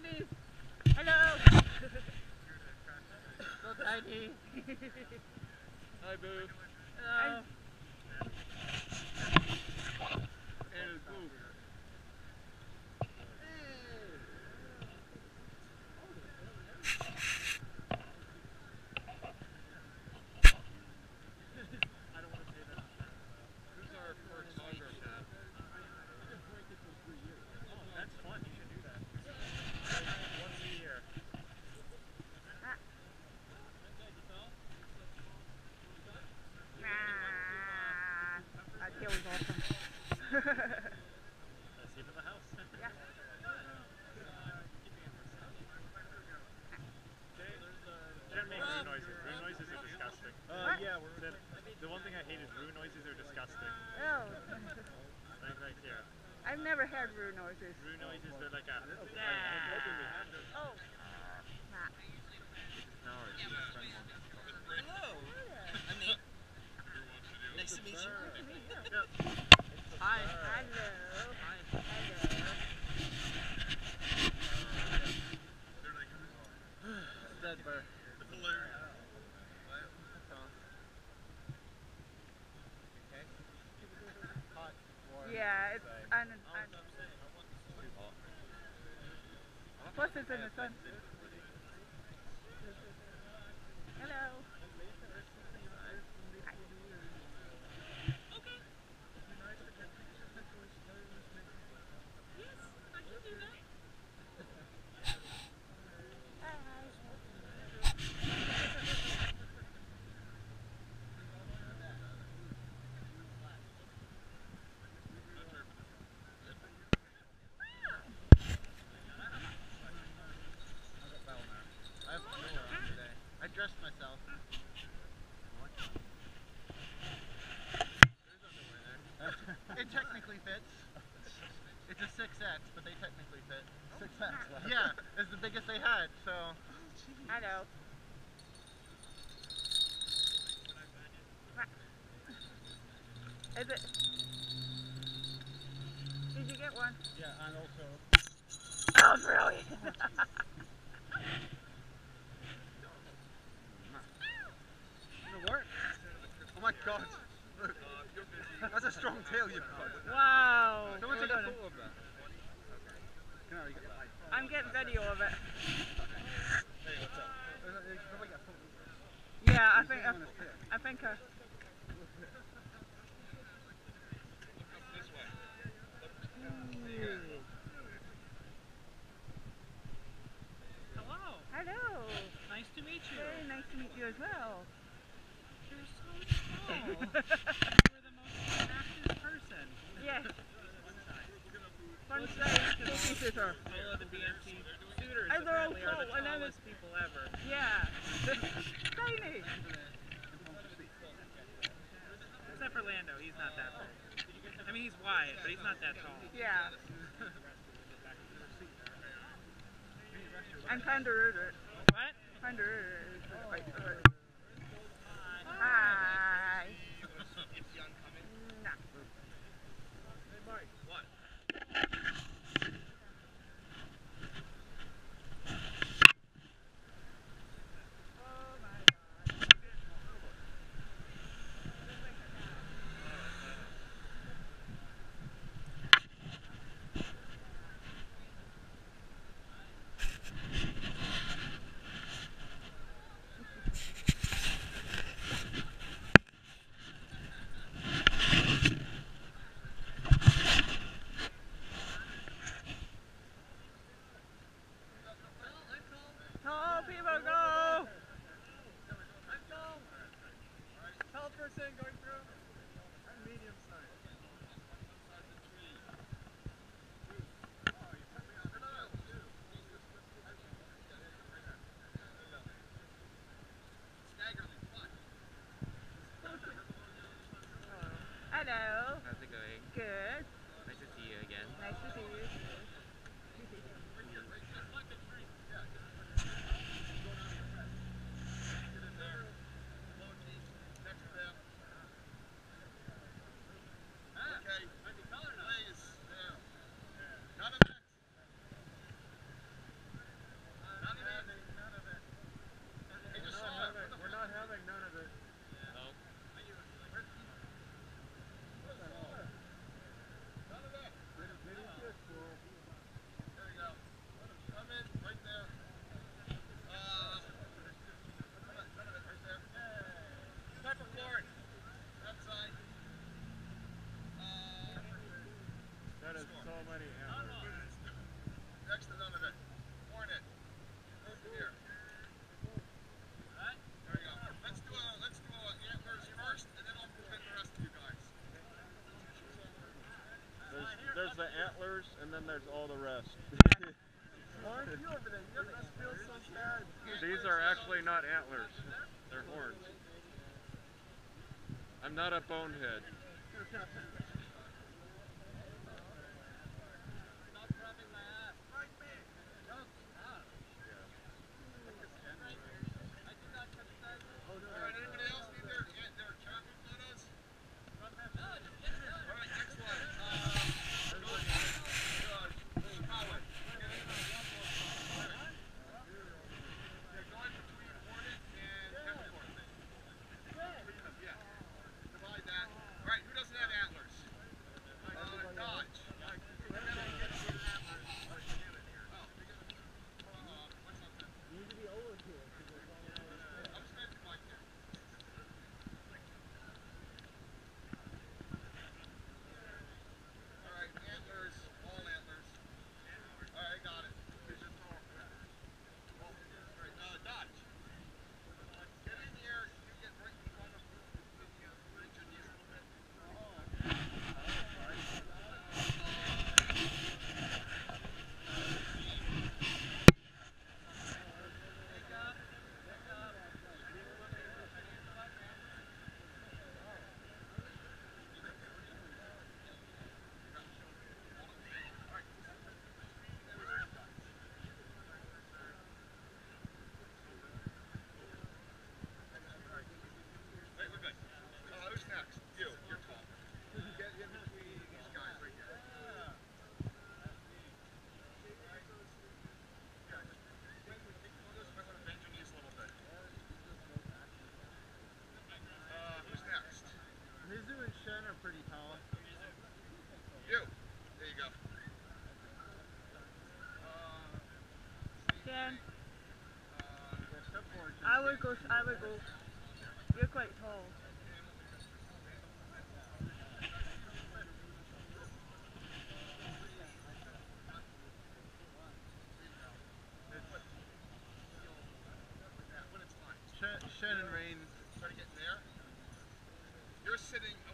babies. Hello. So tiny. Hi, Boo. Hello. El Boo. I don't want to say that. Who's our first dog or cat? Oh, that's fun. You should do that. Once a year. That tail was awesome. Let's see for the house. Yeah. Don't make roo noises. Roo noises are disgusting. Yeah, the one thing I hate is roo noises are disgusting. Oh. Like here. I've never heard roo noises. Roo noises, they're like a... Oh. No, it's a friend one. Hello. I'm Nate. Nice to meet you. Hi. Hello. Hi. Hello. Dead bird. Yeah, it's plus it's in the sun. Hello. Hi. Yes, I can do that. I dressed myself. It technically fits. It's a 6X, but they technically fit. 6X? Yeah, it's the biggest they had, so... Hello. Is it? Did you get one? Yeah, and also... Oh, really? It'll work. Oh my god. Look. That's a strong tail you've got. Wow. Someone take a photo of that. Okay. I'm getting video of it. Hey, what's up? Yeah, I think Hello. Hello. Nice to meet you. Very nice to meet you as well. You're so small. You're the most attractive person. Yes. Fun size babysitter. All of the BNC suitors And they're all apparently are the tall, and then tallest people ever. Yeah. Tiny. Except for Lando, he's not that tall. I mean, he's wide, but he's not that tall. Yeah. And Pandora. What? Pandora is quite good. Hi. Hi. Nah. Hey, Mike. What? Tall people go. Tall person going through. I'm medium size. Hello. How's it going? Good. Nice to see you again. Nice to see you. there's all the rest. Aren't you over there? You must feel so sad. These are actually not antlers. They're horns. I'm not a bonehead. Alright, anybody else need their tracking photos? Alright, next one. Colin. They're going between Hornet and Peppercorn. Yeah. Divide that. Alright, who doesn't have antlers? Dodge. Alright, antlers, all antlers. Alright, got it. Alright, Dodge. Get in here, you get right in front of reach your knees a little bit. Hey, we're good. Who's next? You're tall. Get in between these guys right here. Yeah, just when we take photos, you might want to bend your knees a little bit. Who's next? Mizu and Shen are pretty tall. You. There you go. Jen, Except for I would go. You're quite tall. Shen and Rain. Try to get in there. You're sitting